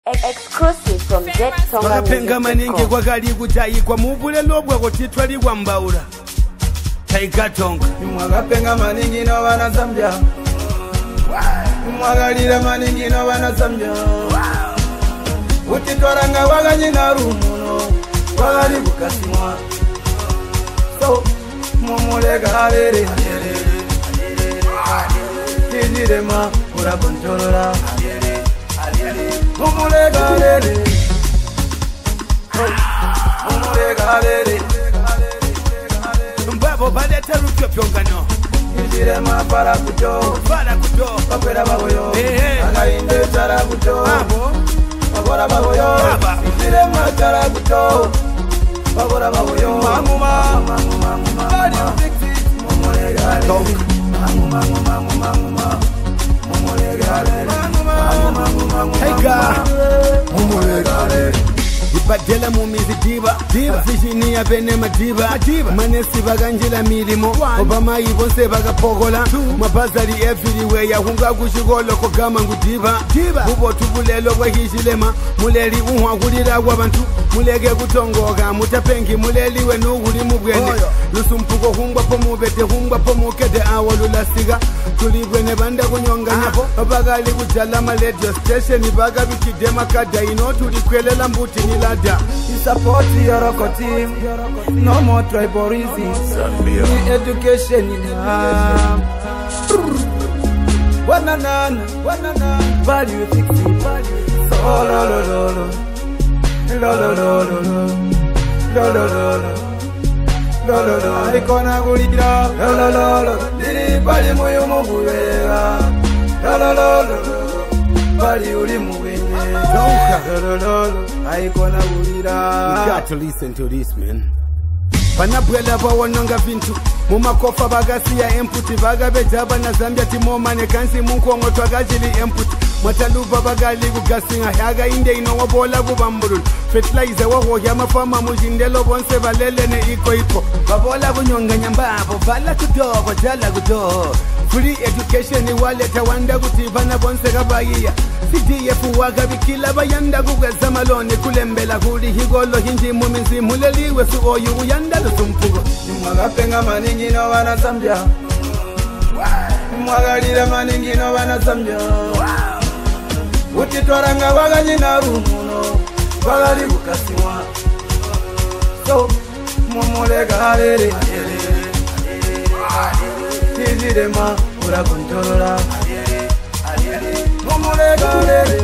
Exclusive from ZTonga. Wakapenga maningi kwa gali kujayi kwa mubule lobwa kutitwali kwa mbaula Taigatonga. Wakapenga maningi no wana Zambia. Mwagalira maningi no wana Zambia. Utitwaranga waganyina rumuno wagali kukasimwa. So mumulega alere Kijirema ura kontorola mumulega alere mumulega alere Mbabo baleta rupyo pyongano Kijirema para kuto Pakwera baboyo Againde chara kuto Pakwera baboyo Kijirema chara kuto Pakwera baboyo Manguma Badi ufiksi mumulega alere Ibadela mumizi diba Zishini ya bene madiba Manesi baganjila milimo Obama ibonse bagapogola Mabazari everywhere Hunga kushigolo kogama ngudiba Bubo tubulelo kwa hishilema Muleli unwagulira wabantu Mulege kutongoga Mutapengi muleli wenu uli mubwene Lusumpuko hungwa pomubete Hungwa pomukete awalulasiga Tulibwene banda kunyonga nyapo Bagali kujala radio station Baga bikidema kada ino tulikwelela mbuti nilada Support your team No more tribalism The education Wananana Value fixing So lo lo lo lo Lo lo lo lo Lo lo lo lo Lo lo lo Ikona gulira Lo lo lo lo Diri bali moyo mubuvera Lo lo lo lo Bali uli mubwenye Lo lo lo lo Aikona gulira You got to listen to this, man. Panabwela bawononga vintu mumakofa bagasiya input bagabejaba na Zambia timomane kansi munkongo twagajili input mataluba bagali kugasinga haga inde inowobola kubambulula fertilizer waho yamafama mujindelo bonse balele ne iko babola bunyonga nyambabo vala kudogo jala kudo free education waleta wanda kutivana bonse kabayiya CDF wagabikila bayanda kugweza malone kulembela kuli higolo hinji muminzi muleliwe suoyu uyanda lusumpugo Mwagapenga maningi no wana Zambia Mwagalira maningi no wana Zambia Utitwaranga waganyina rumuno wagali kukasimwa So mumulega alere Kijirema ura kontorola mumulega alere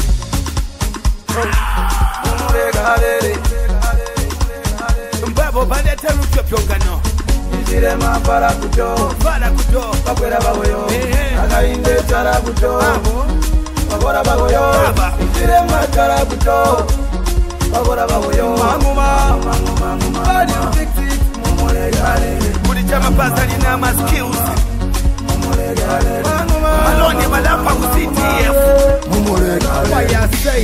Mumulega alere Mbabo baleta rupyo pyongano Kijirema para kuto Pakwera baboyo Againde chara kuto Pakwera baboyo Kijirema chara kuto Pakwera baboyo Manguma Badi ufiksi mumulega alere Kuli chama pasali na ma skills Mumulega alere Malone malapa ku CTF Mumulega alere Why I say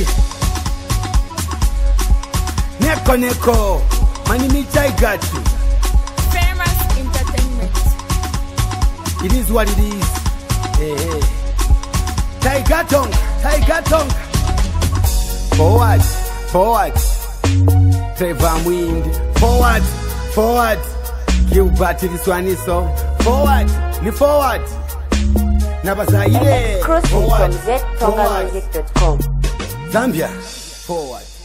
Neko Mani Micha I got you Famous Entertainment. It is what it is. Hey. Taigatonga. Forward. Trevor Wind. Forward. Gilbert this one is so. Forward. Nabazaire. Exclusive from ZTongamusic.com. Zambia. Forward.